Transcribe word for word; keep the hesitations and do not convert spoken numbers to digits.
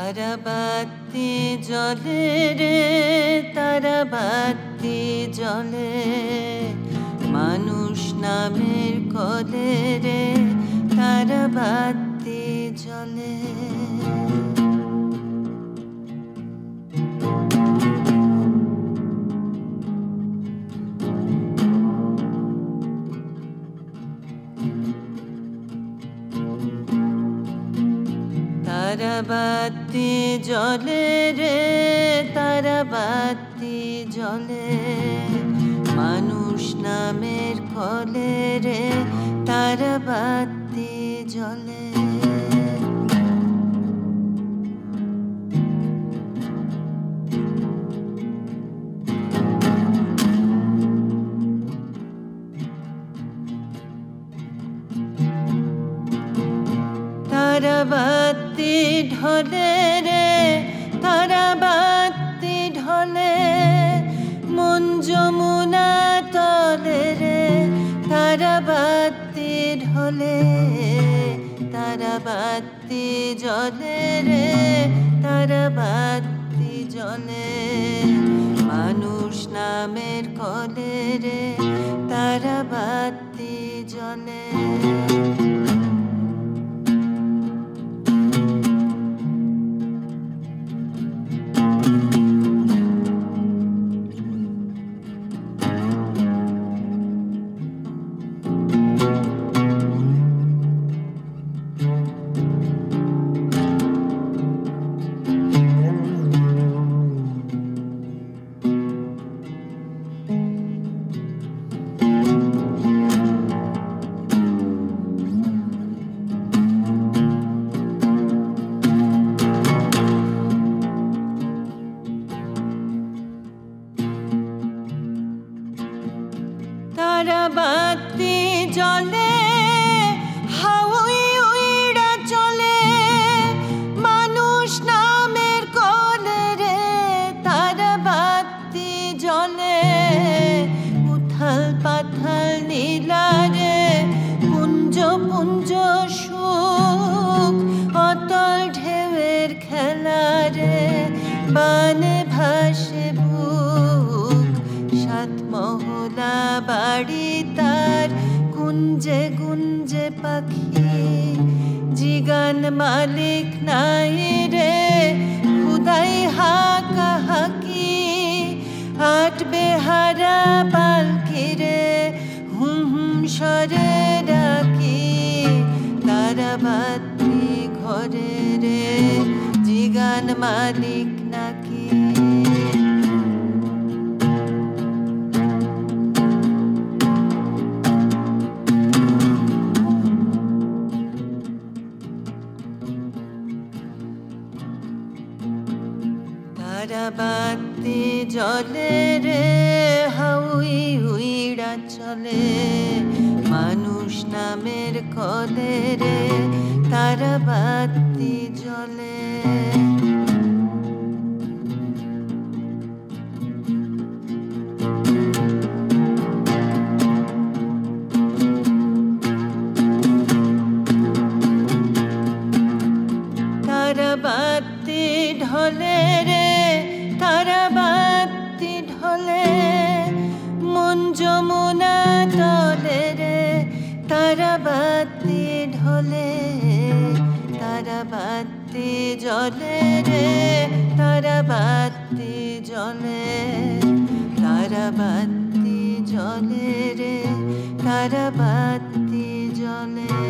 তারাবাতি জ্বলে রে তারাবাতি জ্বলে মানুষ নামের কলে রে তারাবাতি জ্বলে তারাবাতি জ্বলে রে তারাবাতি জ্বলে মানুষ নামের কলে রে তারাবাতি জ্বলে তারাবাতি ঢলে রে তারাবাতি ঢলে মন যমুনা তলে রে তারাবাতি ঢলে তারাবাতি জ্বলে রে তারাবাতি জ্বলে মানুষ নামের কলে রে তারাবাতি জ্বলে তারাবাতি জ্বলে হাউই উইড়া চলে মানুষ নামের কলে রে তারাবাতি জ্বলে উথাল পাথাল নীলা রে পুঞ্জ পুঞ্জ সুখ অতল ঢেউয়ের খেলা রে বানে ভাসে বুক সাত মহলা বাড়ি তার গুঞ্জে গুঞ্জে পাখি জিগান মালিক নাই রে খুদাই হাকা হাকি আট বেহারা পালকি রে হুম হুম সরে ডাকি তারাবাতি ঘরে রে জিগান মালিক নাকি তারাবাতি জ্বলে রে হাউই উইড়া চলে মানুষ নামের কলে রে তারাবাতি জ্বলে তারাবাতি ঢলে রে তারাবাতি ঢলে মন যমুনা তলে রে তারাবাতি ঢলে তারাবাতি জ্বলে রে তারাবাতি জ্বলে তারাবাতি জ্বলে রে তারাবাতি জ্বলে